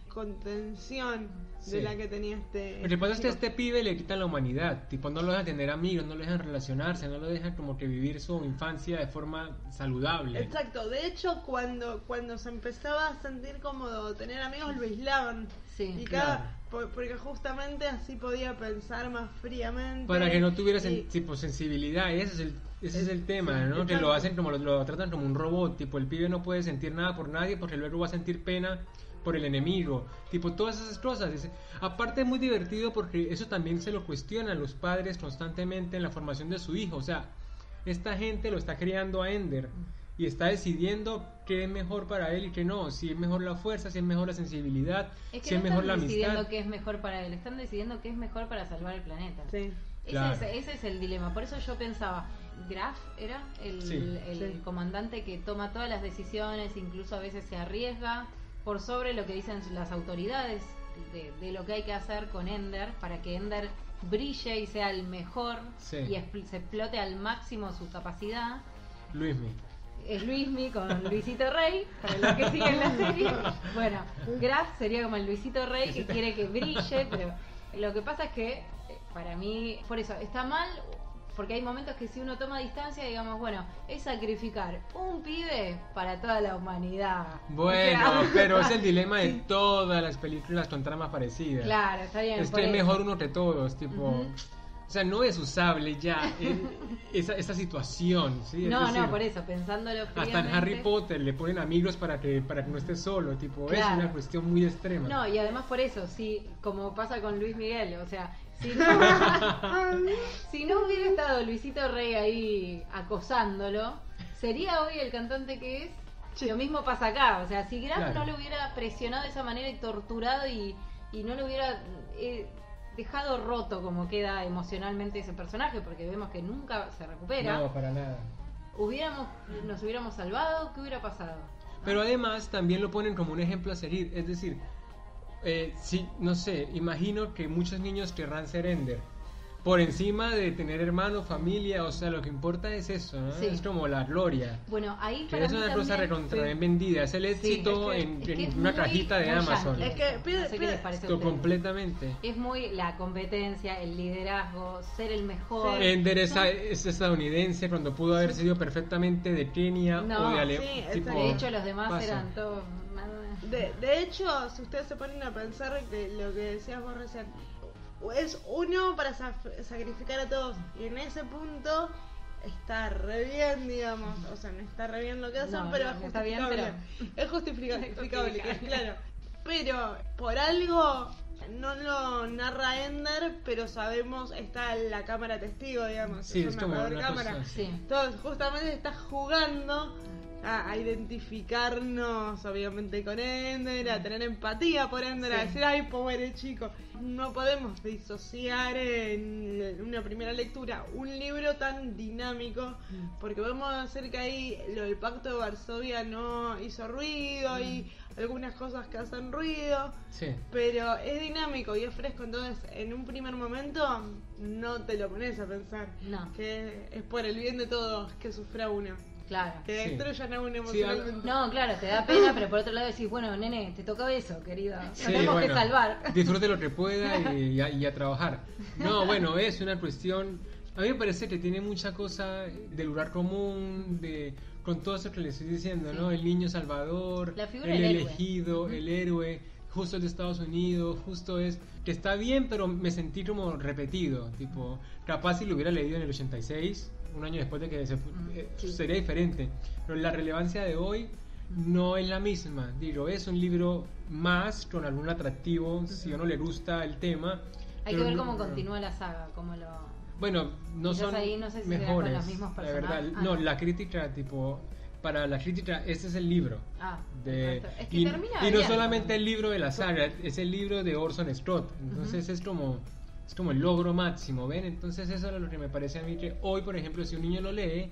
contención de Sí. la que tenía este... Lo que pasa es que a chico. este pibe le quitan la humanidad, tipo no lo dejan tener amigos, no lo dejan relacionarse, no lo dejan como que vivir su infancia de forma saludable. Exacto, de hecho cuando, cuando se empezaba a sentir cómodo tener amigos lo aislaban. Sí, y cada, claro. por- porque justamente así podía pensar más fríamente. Para que no tuviera sen- y- tipo sensibilidad, ese es el, ese es el tema, sí, ¿no? Que exacto. lo hacen como lo, lo tratan como un robot, tipo el pibe no puede sentir nada por nadie porque luego va a sentir pena por el enemigo, tipo todas esas cosas. Es- aparte es muy divertido porque eso también se lo cuestionan los padres constantemente en la formación de su hijo, o sea, esta gente lo está criando a Ender y está decidiendo qué es mejor para él y qué no, si es mejor la fuerza, si es mejor la sensibilidad, Es que si no es mejor la están decidiendo amistad. qué es mejor para él, están decidiendo qué es mejor para salvar el planeta. Sí. Ese, Claro. es, ese es el dilema. Por eso yo pensaba, Graf era el, Sí. el Sí. comandante que toma todas las decisiones, incluso a veces se arriesga por sobre lo que dicen las autoridades de, de lo que hay que hacer con Ender para que Ender brille y sea el mejor Sí. y expl- se explote al máximo su capacidad. Luismi. Es Luismi con Luisito Rey, para los que siguen la serie. Bueno, Graf sería como el Luisito Rey que quiere que brille, pero lo que pasa es que eh, para mí, por eso, está mal, porque hay momentos que si uno toma distancia, digamos, bueno, es sacrificar un pibe para toda la humanidad. Bueno, O sea, pero es el dilema de todas las películas con tramas parecidas. Claro, está bien. Es por que es eso. mejor uno que todos, tipo... Ujú. O sea, no es usable ya eh, esa, esa situación, ¿sí? Es No, decir, no, por eso, pensándolo hasta en fríamente. Harry Potter le ponen amigos para que para que no esté solo, tipo, es Claro. una cuestión muy extrema. No, y además por eso, sí, como pasa con Luis Miguel, o sea, si no, si no hubiera estado Luisito Rey ahí acosándolo, sería hoy el cantante que es. Lo mismo pasa acá, o sea, si Graf Claro. no lo hubiera presionado de esa manera y torturado y, y no lo hubiera eh, dejado roto como queda emocionalmente ese personaje, porque vemos que nunca se recupera, No, para nada. hubiéramos, nos hubiéramos salvado, ¿qué hubiera pasado? Pero además también lo ponen como un ejemplo a seguir, es decir, eh, si, no sé, imagino que muchos niños querrán ser Ender, por encima de tener hermanos, familia, o sea, lo que importa es eso, ¿no? Sí. Es como la gloria. Bueno, ahí Que para es mí una cosa también- recontra sí. bien vendida, es el éxito es que- en, es que en es una muy- cajita de muy Amazon. yankee Es que eso. pide- no sé qué pide- les parece a Esto ustedes. completamente. Es muy la competencia, el liderazgo, ser el mejor. Sí. Ender es, Son- es estadounidense cuando pudo haber sido perfectamente de Kenia No, o de Ale- sí, tipo, exacto. De hecho, los demás pasa. eran todos... De, de hecho, si ustedes se ponen a pensar que lo que decías vos recién, es uno para sa- sacrificar a todos, y en ese punto está re bien, digamos, o sea, no está re bien lo que hacen, No, pero no, es no está bien, justificable. Es justificable, Justificable. que es claro. Pero por algo no lo narra Ender, pero sabemos, está la cámara testigo, digamos, Sí, es es un como narrador una cámara. cosa, Sí. Entonces, justamente está jugando a, a identificarnos, obviamente, con Ender, a tener empatía por Ender, a Sí. decir, ay, pobre chico. No podemos disociar en una primera lectura un libro tan dinámico, porque vamos a hacer que ahí lo del Pacto de Varsovia no hizo ruido y algunas cosas que hacen ruido. Sí. Pero es dinámico y es fresco, entonces en un primer momento no te lo pones a pensar. No. Que es por el bien de todos que sufra uno. Claro. Que Sí. destruyan a uno Sí, emocionalmente. No, claro, te da pena, pero por otro lado decís, bueno, nene, te tocó eso, querido. Nos Sí, tenemos bueno, que salvar. disfrute lo que pueda y, y a, y a trabajar. No, bueno, es una cuestión. A mí me parece que tiene mucha cosa del lugar común, de con todo eso que le estoy diciendo, Sí. ¿no? El niño salvador, La figura el del héroe. elegido, Ujú. el héroe, justo es de Estados Unidos, justo es que está bien, pero me sentí como repetido, tipo, capaz si lo hubiera leído en el ochenta y seis, un año después de que se, fu- eh, sí. sería diferente, pero la relevancia de hoy no es la misma, digo, es un libro más con algún atractivo, si a uno le gusta el tema. Hay que pero ver no- cómo continúa la saga, cómo lo... Bueno, no Quizás son ahí no sé si se da con mejores, los mismos la verdad. personajes. Ah, no, no. la crítica, tipo, para la crítica, este es el libro. Ah, De, perfecto. Es que y, termina y no bien. solamente el libro de la saga, es el libro de Orson Scott. Entonces es como es como el logro máximo, ¿ven? Entonces eso es lo que me parece a mí que hoy, por ejemplo, si un niño lo lee,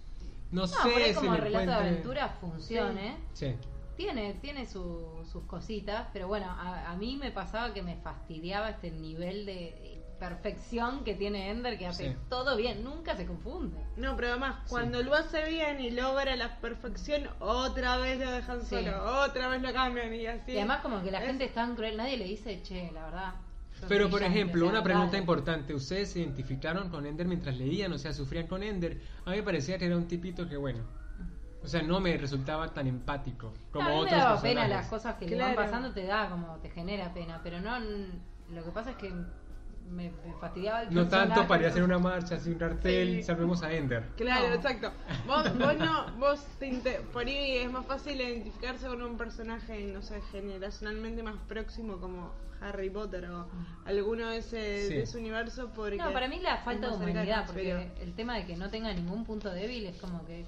no, No, sé por ahí si como le relato de encuentre- aventura funcione. Sí. Tiene, tiene su- sus cositas, pero bueno, a, a mí me pasaba que me fastidiaba este nivel de perfección que tiene Ender, que hace Sí. todo bien, nunca se confunde. No, pero además, cuando lo hace bien y logra la perfección, otra vez lo dejan Sí. solo, otra vez lo cambian y así. Y además como que la Es- gente es tan cruel, nadie le dice, che, la verdad. sos Pero por brillante", ejemplo, o sea, una pregunta dale. importante, ¿ustedes se identificaron con Ender mientras leían? O sea, ¿sufrían con Ender? A mí me parecía que era un tipito que, bueno, o sea, no me resultaba tan empático como No, a mí otros me daba personajes. pena las cosas que le Claro. van pasando, te da como, te genera pena, pero no, lo que pasa es que me, me fastidiaba el No tanto personaje. para ir a hacer una marcha, así un cartel, Sí. salvemos a Ender. Claro, No. exacto. Vos, vos no, vos te inte- por ahí es más fácil identificarse con un personaje, no sé, generacionalmente más próximo como Harry Potter o alguno de ese, Sí. de ese universo porque No, para mí la falta de es más cercano, humanidad, porque pero- el tema de que no tenga ningún punto débil es como que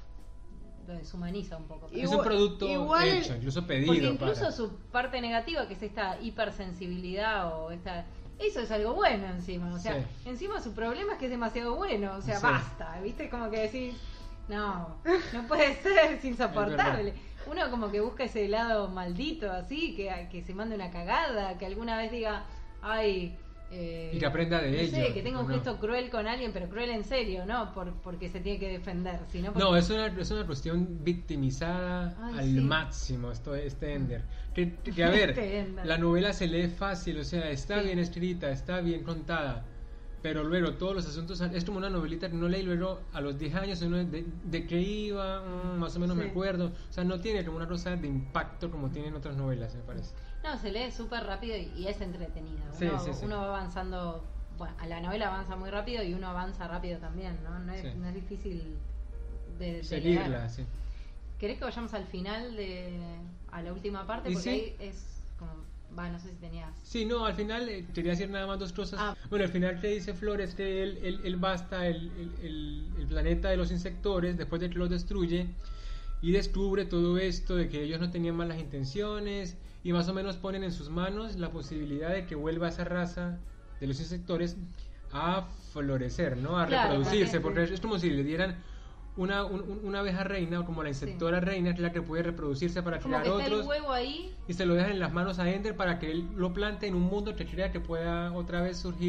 lo deshumaniza un poco. Y- Es un Igual- producto igual- hecho, incluso pedido. Porque incluso para. su parte negativa, que es esta hipersensibilidad o esta... Eso es algo bueno encima, o sea, Sí. encima su problema es que es demasiado bueno, o sea, Sí. basta, ¿viste? Como que decís, no, no puede ser, es insoportable. Uno como que busca ese lado maldito así, que, que se mande una cagada, que alguna vez diga, ay... Eh, Y que aprenda de no ello, sé, que tenga un ¿o no? gesto cruel con alguien, pero cruel en serio, ¿no? Por, porque se tiene que defender, sino porque... No, es una, es una cuestión victimizada Ay, al sí. máximo, esto, este Ender. Que, que, a ver, Este Ender. la novela se lee fácil, o sea, está Sí. bien escrita, está bien contada, pero luego todos los asuntos, es como una novelita que no leí luego a los diez años, uno de, de qué iba, mm, más o menos Sí. me acuerdo, o sea, no tiene como una cosa de impacto como tienen otras novelas, me parece. No, se lee súper rápido y, y es entretenida. Sí, Uno, sí, sí. uno va avanzando, bueno, a la novela avanza muy rápido y uno avanza rápido también, ¿no? No es, Sí. no es difícil de, de Seguirla, leer. sí. ¿Querés que vayamos al final, de a la última parte? Y Porque sí. ahí es como, va, no sé si tenías... Sí, no, al final eh, quería decir nada más dos cosas. Ah. Bueno, al final que dice Flores que él, él, él va hasta el, el, el, el planeta de los insectores después de que los destruye y descubre todo esto de que ellos no tenían malas intenciones y más o menos ponen en sus manos la posibilidad de que vuelva esa raza de los insectores a florecer, ¿no? A Claro, reproducirse, porque- porque es como si le dieran una, un- una abeja reina, o como la insectora reina, que es la que puede reproducirse para Como crear que está otros el huevo ahí, y se lo dejan en las manos a Ender para que él lo plante en un mundo que crea que pueda otra vez surgir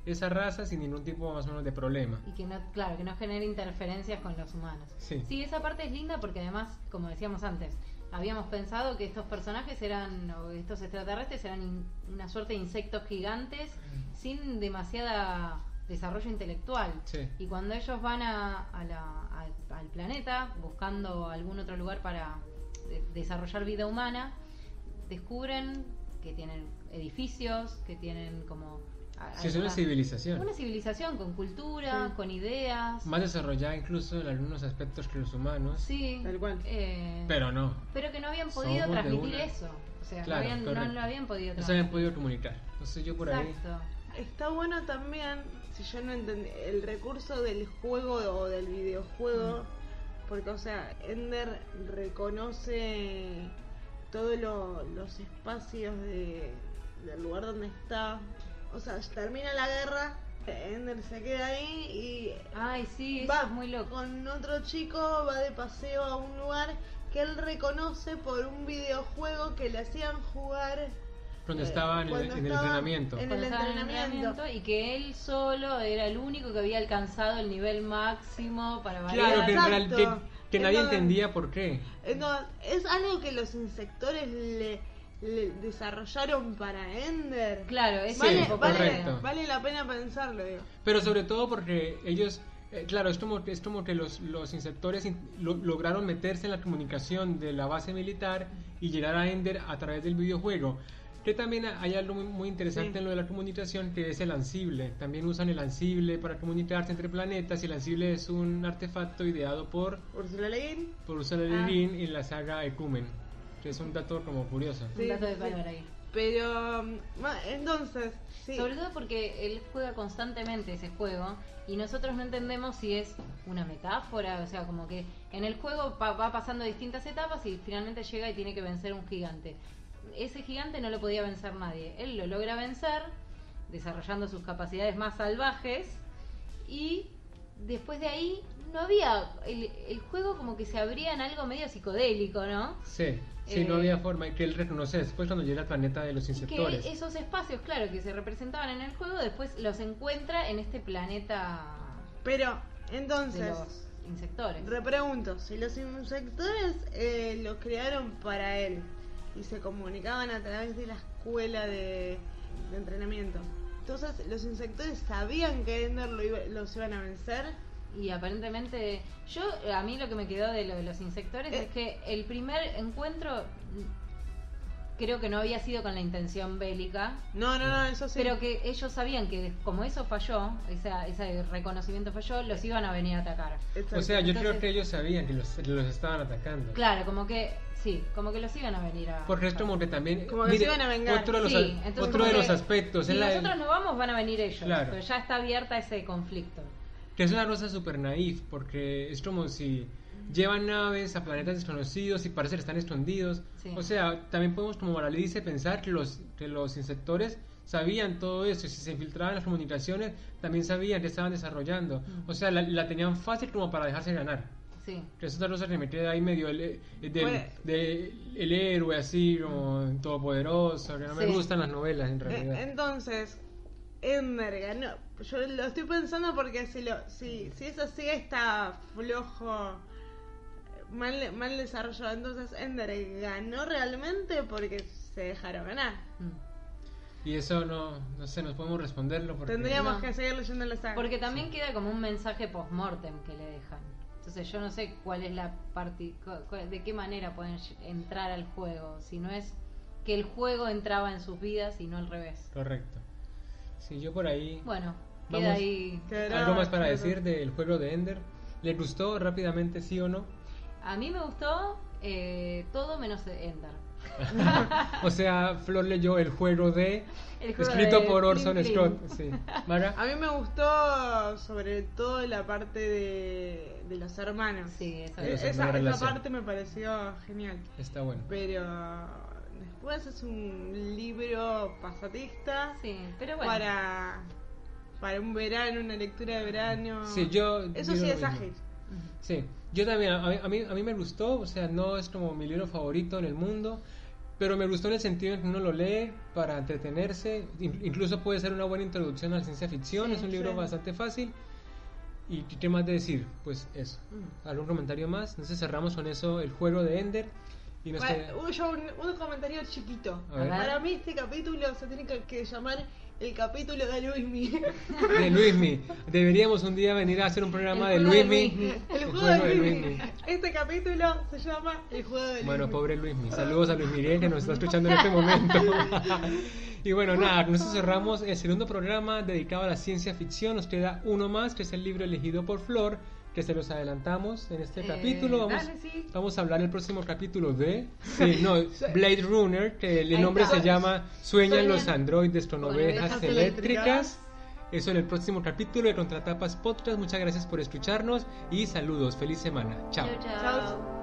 esa raza sin ningún tipo más o menos de problema. Y que no, claro, que no genere interferencias con los humanos. Sí. Sí, esa parte es linda porque además, como decíamos antes, habíamos pensado que estos personajes eran, o estos extraterrestres eran in, una suerte de insectos gigantes sin demasiada desarrollo intelectual. Sí. Y cuando ellos van a, a la, a, al planeta buscando algún otro lugar para de, desarrollar vida humana, descubren que tienen edificios, que tienen como... Sí, es una civilización. Una civilización con cultura, Sí. con ideas. Más desarrollada incluso en algunos aspectos que los humanos. Sí. Tal cual. eh, Pero no. pero que no habían podido Somos de transmitir una- eso. O sea, Claro, no, habían, no correcto. lo habían podido No se transmitir. habían podido comunicar. Entonces yo por ahí... Exacto. Está bueno también, si yo no entendí, el recurso del juego o del videojuego, porque, o sea, Ender reconoce todos lo- los espacios de, del lugar donde está. O sea, termina la guerra, Ender se queda ahí y Ay, sí, eso va es muy loco. con otro chico, va de paseo a un lugar que él reconoce por un videojuego que le hacían jugar Cuando eh, estaba en el, cuando en el estaba entrenamiento. en Cuando el estaba en el entrenamiento. y que él solo era el único que había alcanzado el nivel máximo para Claro, variar. que, en Exacto. real- que, que nadie Entonces- entendía por qué. Eh, no, es algo que los insectores le, le desarrollaron para Ender. Claro, eso Vale, es un poco vale, correcto. vale la pena pensarlo, digo. Pero sobre todo porque ellos, eh, claro, es como, es como que los, los insectores in- lo- lograron meterse en la comunicación de la base militar y llegar a Ender a través del videojuego. Que también hay algo muy, muy interesante Sí. en lo de la comunicación, que es el ansible. También usan el ansible para comunicarse entre planetas, y el ansible es un artefacto ideado por, Ursula Le Guin. por Ursula Le Guin en la saga Ecumen, que es un dato como curioso. Un Sí, dato de sí, valor sí. ahí. Pero, mm, ma- entonces, sí. Sobre todo porque él juega constantemente ese juego y nosotros no entendemos si es una metáfora, o sea, como que en el juego va, va pasando distintas etapas y finalmente llega y tiene que vencer un gigante. Ese gigante no lo podía vencer nadie. Él lo logra vencer desarrollando sus capacidades más salvajes y después de ahí no había... El, el juego como que se abría en algo medio psicodélico, ¿no? Sí, sí, Eh, no había forma, y que él reconoce después cuando llega al planeta de los Y insectores. que esos espacios, claro, que se representaban en el juego, después los encuentra en este planeta Pero, de entonces, los insectores. repregunto, si los insectores eh, los crearon para él y se comunicaban a través de la escuela de, de entrenamiento, entonces los insectores sabían que Ender lo iba- los iban a vencer. Y aparentemente, yo, a mí lo que me quedó de lo de los insectores Eh. es que el primer encuentro mm, creo que no había sido con la intención bélica, No, no, no, eso sí. pero que ellos sabían que como eso falló, esa, ese reconocimiento falló, los iban a venir a atacar. Exacto. O sea, yo Entonces- creo que ellos sabían que los, que los estaban atacando. Claro, como que, sí, como que los iban a venir a Porque es como que también... Como que se iban a vengar. Otro de los, Sí, a- entonces otro como de que los aspectos si es la- nosotros no vamos, van a venir ellos. Claro. Pero ya está abierta ese conflicto. que es una cosa super naif, porque es como si llevan naves a planetas desconocidos y parece que están escondidos. Sí. O sea, también podemos, como moralice, pensar que los, que los insectores sabían todo eso, y si se infiltraban en las comunicaciones, también sabían que estaban desarrollando. Mm. O sea, la, la tenían fácil como para dejarse ganar. Sí. Que es otra cosa que me queda ahí medio el, eh, del, Pues- de- el héroe así como todopoderoso, que no me Sí. gustan las novelas en Eh, realidad. entonces, Ender ganó. Yo lo estoy pensando porque si lo si, si es así está flojo, mal, mal desarrollado. Entonces, Ender ganó realmente porque se dejaron ganar. Mm. Y eso no, no sé, nos podemos responderlo porque... Tendríamos No. que seguir leyendo la saga. Porque también queda como un mensaje post-mortem que le dejan. Entonces yo no sé cuál es la parte, de qué manera pueden entrar al juego. Si no es que el juego entraba en sus vidas y no al revés. Correcto. Sí, yo por ahí... Bueno, queda Vamos. ahí. Quedará- ¿Algo más para quedará- decir del juego de Ender? ¿Les gustó rápidamente, sí o no? A mí me gustó eh, todo menos Ender. O sea, Flor leyó el juego de... El juego escrito de por Flynn Orson Flynn. Scott. Sí. Maga. A mí me gustó sobre todo la parte de, de los hermanos. Sí, eso De E- los esa, hermanos esa relación. parte me pareció genial. Está bueno. Pero después es un libro pasatista Sí, pero bueno. para, para un verano, una lectura de verano. Sí, yo... Eso digo sí lo es mismo. ágil. Sí, yo también, a mí, a mí, a mí me gustó, o sea, no es como mi libro favorito en el mundo, pero me gustó en el sentido en que uno lo lee para entretenerse, in- incluso puede ser una buena introducción a la ciencia ficción, Sí, es un libro sí. bastante fácil. ¿Y qué más de decir? Pues eso. ¿Algún comentario más? Entonces cerramos con eso el juego de Ender. Y nos Bueno, queda- un, yo un, un comentario chiquito. A ver. Para mí este capítulo se tiene que, que llamar el capítulo de Luismi. de Luismi. Deberíamos un día venir a hacer un programa El de juego de Luismi. Luismi. El El juego de juego de Luismi. Luismi. Este capítulo se llama El juego de Luismi. Bueno, pobre Luismi. Saludos a Luis Miguel que nos está escuchando en este momento. Y bueno, nada, con esto cerramos el segundo programa dedicado a la ciencia ficción. Nos queda uno más, que es el libro elegido por Flor, que se los adelantamos en este Eh, capítulo. Vamos, dale, sí. vamos a hablar el próximo capítulo de sí, no, Blade Runner, que el Ahí nombre está. se llama Sueñan Sueñan los androides con con ovejas ovejas eléctricas. eléctricas. Eso en el próximo capítulo de Contratapas Podcast. Muchas gracias por escucharnos y saludos. Feliz semana. Chao. Chau, chau. Chao.